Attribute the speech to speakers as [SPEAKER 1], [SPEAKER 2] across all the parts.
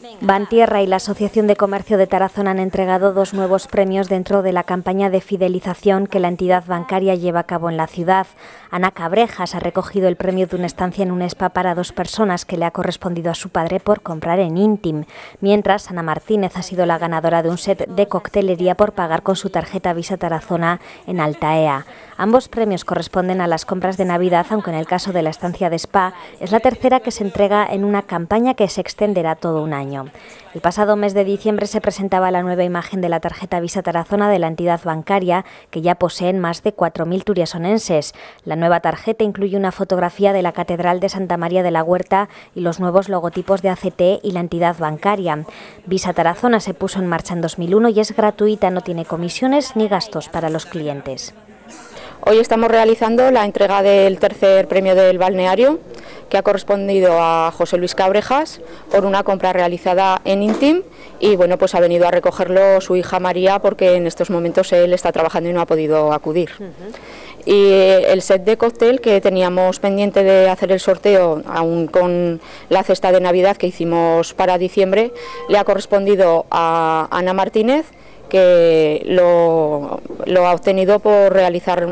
[SPEAKER 1] Bantierra y la Asociación de Comercio de Tarazona han entregado 2 nuevos premios dentro de la campaña de fidelización que la entidad bancaria lleva a cabo en la ciudad. Ana Cabrejas ha recogido el premio de una estancia en un spa para 2 personas que le ha correspondido a su padre por comprar en Intim, mientras Ana Martínez ha sido la ganadora de un set de coctelería por pagar con su tarjeta Visa Tarazona en Altaea. Ambos premios corresponden a las compras de Navidad, aunque en el caso de la estancia de spa es la tercera que se entrega en una campaña que se extenderá todo un año. El pasado mes de diciembre se presentaba la nueva imagen de la tarjeta Visa Tarazona de la entidad bancaria, que ya poseen más de 4.000 turiasonenses. La nueva tarjeta incluye una fotografía de la Catedral de Santa María de la Huerta y los nuevos logotipos de ACT y la entidad bancaria. Visa Tarazona se puso en marcha en 2001 y es gratuita, no tiene comisiones ni gastos para los clientes.
[SPEAKER 2] Hoy estamos realizando la entrega del tercer premio del balneario, que ha correspondido a José Luis Cabrejas por una compra realizada en Intim, y bueno, pues ha venido a recogerlo su hija María porque en estos momentos él está trabajando y no ha podido acudir. Y el set de cóctel que teníamos pendiente de hacer el sorteo, aún con la cesta de Navidad que hicimos para diciembre, le ha correspondido a Ana Martínez, que lo ha obtenido por realizar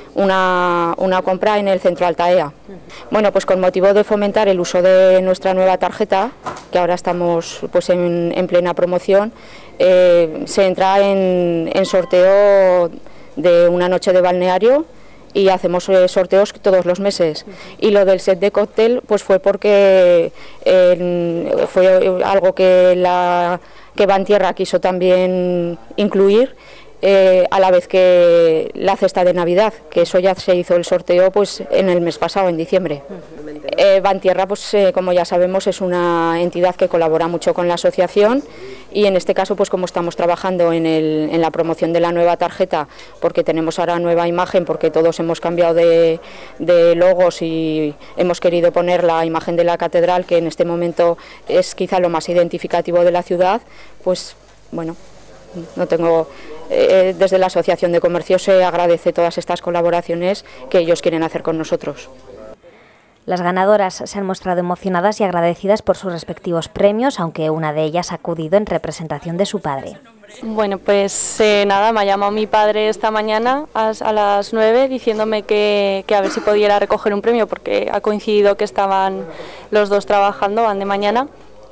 [SPEAKER 2] una compra en el centro Altaea. Bueno, pues con motivo de fomentar el uso de nuestra nueva tarjeta, que ahora estamos pues en plena promoción, se entra en sorteo de una noche de balneario y hacemos sorteos todos los meses. Y lo del set de cóctel pues fue porque fue algo que Bantierra quiso también incluir, a la vez que la cesta de Navidad, que eso ya se hizo el sorteo pues en el mes pasado, en diciembre. Bantierra, pues como ya sabemos, es una entidad que colabora mucho con la asociación, y en este caso, pues como estamos trabajando en la promoción de la nueva tarjeta, porque tenemos ahora nueva imagen, porque todos hemos cambiado de logos y hemos querido poner la imagen de la catedral, que en este momento es quizá lo más identificativo de la ciudad, pues bueno, no tengo... desde la Asociación de Comercio se agradece todas estas colaboraciones que ellos quieren hacer con nosotros.
[SPEAKER 1] Las ganadoras se han mostrado emocionadas y agradecidas por sus respectivos premios, aunque una de ellas ha acudido en representación de su padre.
[SPEAKER 3] Bueno, pues nada, me ha llamado mi padre esta mañana a las 9 diciéndome que a ver si pudiera recoger un premio, porque ha coincidido que estaban los dos trabajando, van de mañana.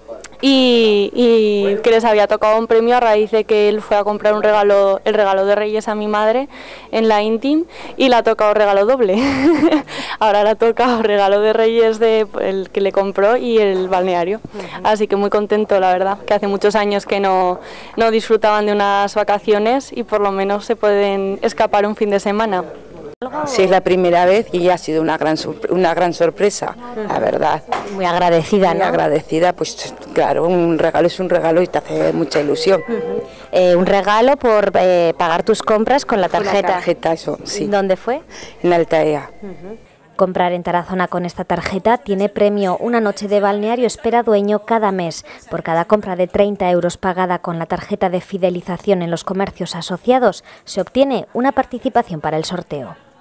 [SPEAKER 3] Y que les había tocado un premio a raíz de que él fue a comprar el regalo de Reyes a mi madre en la Intim, y le ha tocado regalo doble. Ahora le ha tocado regalo de Reyes el que le compró y el balneario. Así que muy contento, la verdad, que hace muchos años que no disfrutaban de unas vacaciones y por lo menos se pueden escapar un fin de semana.
[SPEAKER 4] Sí, es la primera vez y ha sido una gran sorpresa, la verdad.
[SPEAKER 1] Muy agradecida, ¿no?
[SPEAKER 4] Muy agradecida, pues claro, un regalo es un regalo y te hace mucha ilusión.
[SPEAKER 1] Un regalo por pagar tus compras con la tarjeta.
[SPEAKER 4] Con la tarjeta, eso, sí.
[SPEAKER 1] ¿Dónde fue?
[SPEAKER 4] En Altaea.
[SPEAKER 1] Comprar en Tarazona con esta tarjeta tiene premio. Una noche de balneario espera dueño cada mes. Por cada compra de 30 € pagada con la tarjeta de fidelización en los comercios asociados, se obtiene una participación para el sorteo.